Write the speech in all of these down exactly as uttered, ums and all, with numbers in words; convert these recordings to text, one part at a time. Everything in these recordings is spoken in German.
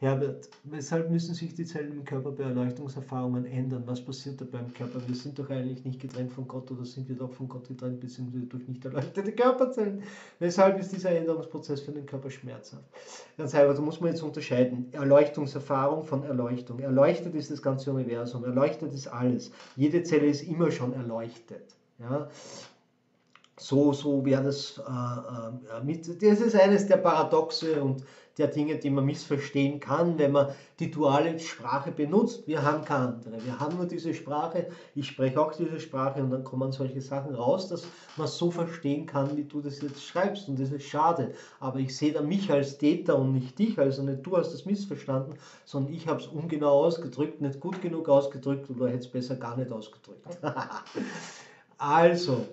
Herbert, weshalb müssen sich die Zellen im Körper bei Erleuchtungserfahrungen ändern? Was passiert da beim Körper? Wir sind doch eigentlich nicht getrennt von Gott, oder sind wir doch von Gott getrennt, beziehungsweise durch nicht erleuchtete Körperzellen? Weshalb ist dieser Änderungsprozess für den Körper schmerzhaft? Ganz einfach, da muss man jetzt unterscheiden. Erleuchtungserfahrung von Erleuchtung. Erleuchtet ist das ganze Universum, erleuchtet ist alles. Jede Zelle ist immer schon erleuchtet. Ja? So, so wäre das äh, äh, mit. Das ist eines der Paradoxe und der Dinge, die man missverstehen kann, wenn man die duale Sprache benutzt. Wir haben keine andere. Wir haben nur diese Sprache. Ich spreche auch diese Sprache und dann kommen solche Sachen raus, dass man es so verstehen kann, wie du das jetzt schreibst. Und das ist schade. Aber ich sehe da mich als Täter und nicht dich. Also nicht du hast das missverstanden, sondern ich habe es ungenau ausgedrückt, nicht gut genug ausgedrückt oder hätte es besser gar nicht ausgedrückt. Also.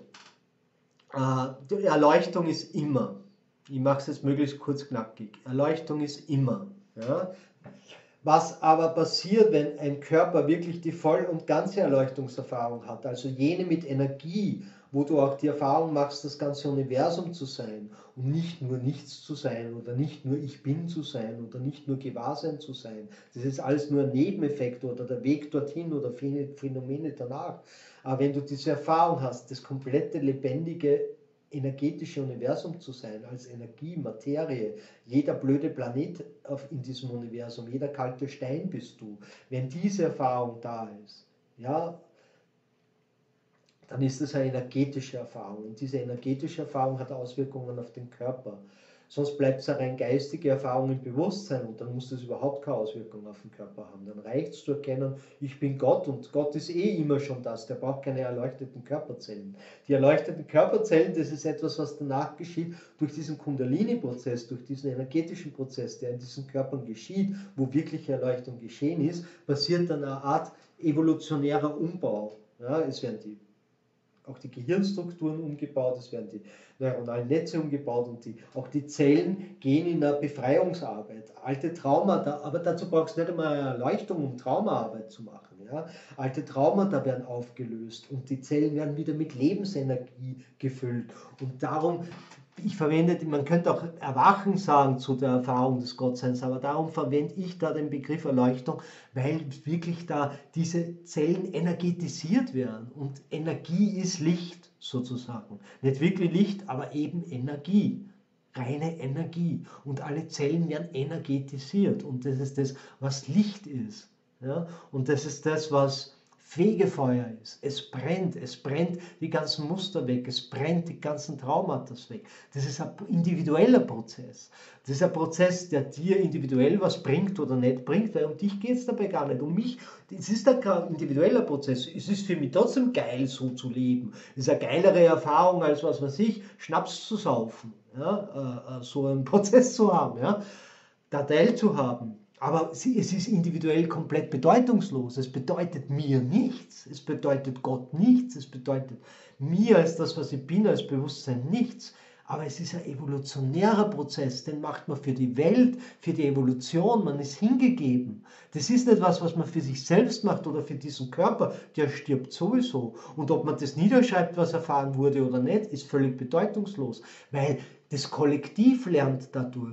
Die Erleuchtung ist immer, ich mache es jetzt möglichst kurz knackig, Erleuchtung ist immer. Ja? Was aber passiert, wenn ein Körper wirklich die voll und ganze Erleuchtungserfahrung hat, also jene mit Energie, wo du auch die Erfahrung machst, das ganze Universum zu sein und nicht nur nichts zu sein oder nicht nur ich bin zu sein oder nicht nur Gewahrsein zu sein. Das ist alles nur ein Nebeneffekt oder der Weg dorthin oder Phänomene danach. Aber wenn du diese Erfahrung hast, das komplette lebendige energetische Universum zu sein, als Energie, Materie, jeder blöde Planet in diesem Universum, jeder kalte Stein bist du, wenn diese Erfahrung da ist, ja, dann ist es eine energetische Erfahrung. Und diese energetische Erfahrung hat Auswirkungen auf den Körper. Sonst bleibt es eine rein geistige Erfahrung im Bewusstsein und dann muss das überhaupt keine Auswirkung auf den Körper haben. Dann reicht es zu erkennen, ich bin Gott und Gott ist eh immer schon das, der braucht keine erleuchteten Körperzellen. Die erleuchteten Körperzellen, das ist etwas, was danach geschieht durch diesen Kundalini-Prozess, durch diesen energetischen Prozess, der in diesen Körpern geschieht, wo wirkliche Erleuchtung geschehen ist, passiert dann eine Art evolutionärer Umbau. Ja, es werden die auch die Gehirnstrukturen umgebaut, es werden die neuronalen Netze umgebaut und die, auch die Zellen gehen in eine Befreiungsarbeit. Alte Traumata, aber dazu brauchst du nicht einmal eine Erleuchtung, um Traumaarbeit zu machen. Ja? Alte Traumata werden aufgelöst und die Zellen werden wieder mit Lebensenergie gefüllt. Und darum, ich verwende, man könnte auch Erwachen sagen zu der Erfahrung des Gottseins, aber darum verwende ich da den Begriff Erleuchtung, weil wirklich da diese Zellen energetisiert werden. Und Energie ist Licht sozusagen. Nicht wirklich Licht, aber eben Energie. Reine Energie. Und alle Zellen werden energetisiert. Und das ist das, was Licht ist. Ja? Und das ist das, was Fegefeuer ist. Es brennt, es brennt die ganzen Muster weg, es brennt die ganzen Traumata weg. Das ist ein individueller Prozess. Das ist ein Prozess, der dir individuell was bringt oder nicht bringt, weil um dich geht es dabei gar nicht. Um mich, es ist kein individueller Prozess. Es ist für mich trotzdem geil, so zu leben. Es ist eine geilere Erfahrung, als was weiß ich, Schnaps zu saufen. Ja? So einen Prozess zu haben, ja? Da teilzuhaben. Aber es ist individuell komplett bedeutungslos. Es bedeutet mir nichts. Es bedeutet Gott nichts. Es bedeutet mir als das, was ich bin, als Bewusstsein nichts. Aber es ist ein evolutionärer Prozess. Den macht man für die Welt, für die Evolution. Man ist hingegeben. Das ist nicht was, was man für sich selbst macht oder für diesen Körper. Der stirbt sowieso. Und ob man das niederschreibt, was erfahren wurde oder nicht, ist völlig bedeutungslos. Weil das Kollektiv lernt dadurch.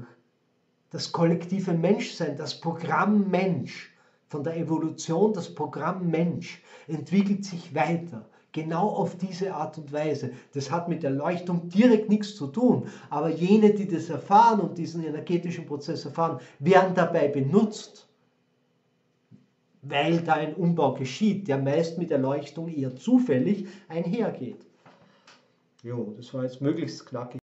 Das kollektive Menschsein, das Programm Mensch, von der Evolution, das Programm Mensch entwickelt sich weiter, genau auf diese Art und Weise. Das hat mit Erleuchtung direkt nichts zu tun, aber jene, die das erfahren und diesen energetischen Prozess erfahren, werden dabei benutzt, weil da ein Umbau geschieht, der meist mit Erleuchtung eher zufällig einhergeht. Jo, das war jetzt möglichst knackig.